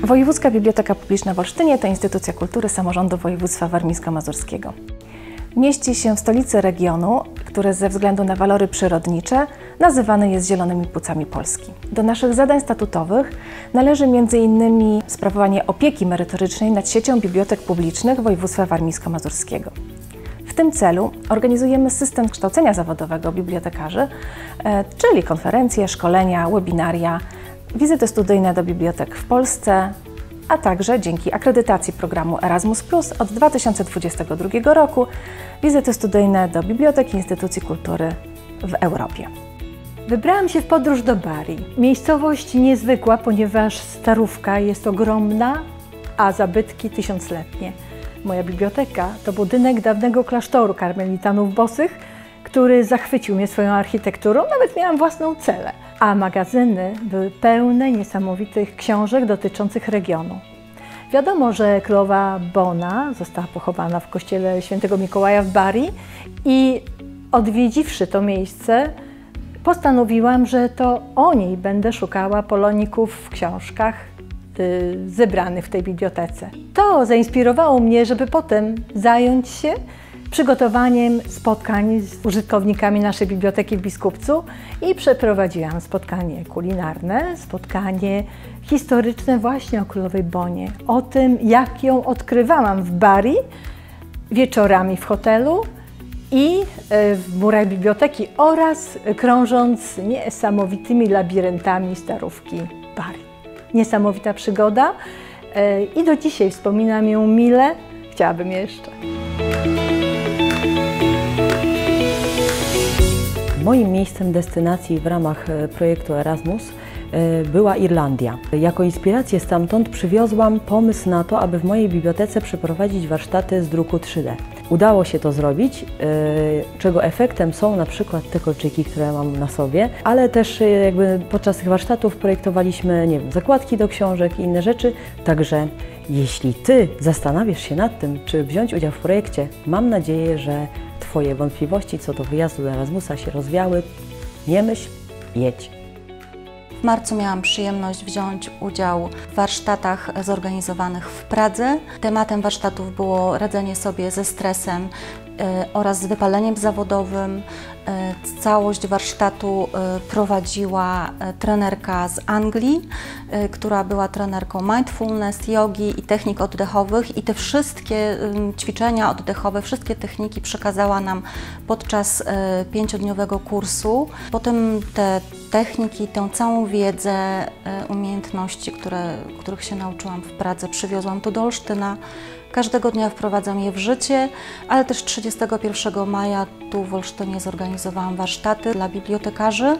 Wojewódzka Biblioteka Publiczna w Olsztynie to instytucja kultury samorządu województwa warmińsko-mazurskiego. Mieści się w stolicy regionu, który ze względu na walory przyrodnicze nazywany jest Zielonymi Płucami Polski. Do naszych zadań statutowych należy m.in. sprawowanie opieki merytorycznej nad siecią bibliotek publicznych województwa warmińsko-mazurskiego. W tym celu organizujemy system kształcenia zawodowego bibliotekarzy, czyli konferencje, szkolenia, webinaria, wizyty studyjne do bibliotek w Polsce, a także dzięki akredytacji programu Erasmus+ od 2022 roku wizyty studyjne do bibliotek i instytucji kultury w Europie. Wybrałam się w podróż do Bari. Miejscowość niezwykła, ponieważ starówka jest ogromna, a zabytki tysiącletnie. Moja biblioteka to budynek dawnego klasztoru karmelitanów bosych, który zachwycił mnie swoją architekturą, nawet miałam własną celę. A magazyny były pełne niesamowitych książek dotyczących regionu. Wiadomo, że królowa Bona została pochowana w kościele świętego Mikołaja w Bari i odwiedziwszy to miejsce, postanowiłam, że to o niej będę szukała poloników w książkach zebranych w tej bibliotece. To zainspirowało mnie, żeby potem zająć się przygotowaniem spotkań z użytkownikami naszej biblioteki w Biskupcu i przeprowadziłam spotkanie kulinarne, spotkanie historyczne właśnie o królowej Bonie, o tym, jak ją odkrywałam w Bari, wieczorami w hotelu i w murach biblioteki oraz krążąc niesamowitymi labiryntami starówki Bari. Niesamowita przygoda i do dzisiaj wspominam ją mile, chciałabym jeszcze. Moim miejscem destynacji w ramach projektu Erasmus była Irlandia. Jako inspirację stamtąd przywiozłam pomysł na to, aby w mojej bibliotece przeprowadzić warsztaty z druku 3D. Udało się to zrobić, czego efektem są na przykład te kolczyki, które mam na sobie, ale też jakby podczas tych warsztatów projektowaliśmy, nie wiem, zakładki do książek i inne rzeczy. Także jeśli Ty zastanawiasz się nad tym, czy wziąć udział w projekcie, mam nadzieję, że Twoje wątpliwości co do wyjazdu do Erasmusa się rozwiały. Nie myśl, jedź. W marcu miałam przyjemność wziąć udział w warsztatach zorganizowanych w Pradze. Tematem warsztatów było radzenie sobie ze stresem oraz z wypaleniem zawodowym. Całość warsztatu prowadziła trenerka z Anglii, która była trenerką mindfulness, jogi i technik oddechowych i te wszystkie ćwiczenia oddechowe, wszystkie techniki przekazała nam podczas 5-dniowego kursu. Potem te techniki, tę całą wiedzę, umiejętności, których się nauczyłam w Pradze, przywiozłam tu do Olsztyna. Każdego dnia wprowadzam je w życie, ale też 31 maja tu w Olsztynie zorganizowałam warsztaty dla bibliotekarzy.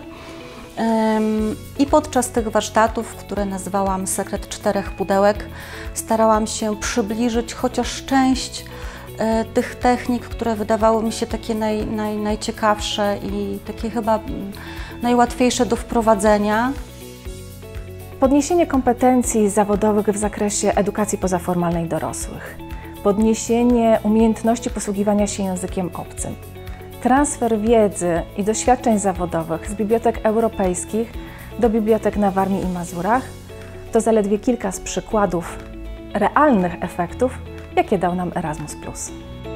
I podczas tych warsztatów, które nazwałam Sekret 4 pudełek, starałam się przybliżyć chociaż część tych technik, które wydawały mi się takie najciekawsze i takie chyba najłatwiejsze do wprowadzenia. Podniesienie kompetencji zawodowych w zakresie edukacji pozaformalnej dorosłych, podniesienie umiejętności posługiwania się językiem obcym, transfer wiedzy i doświadczeń zawodowych z bibliotek europejskich do bibliotek na Warmii i Mazurach to zaledwie kilka z przykładów realnych efektów, jakie dał nam Erasmus+.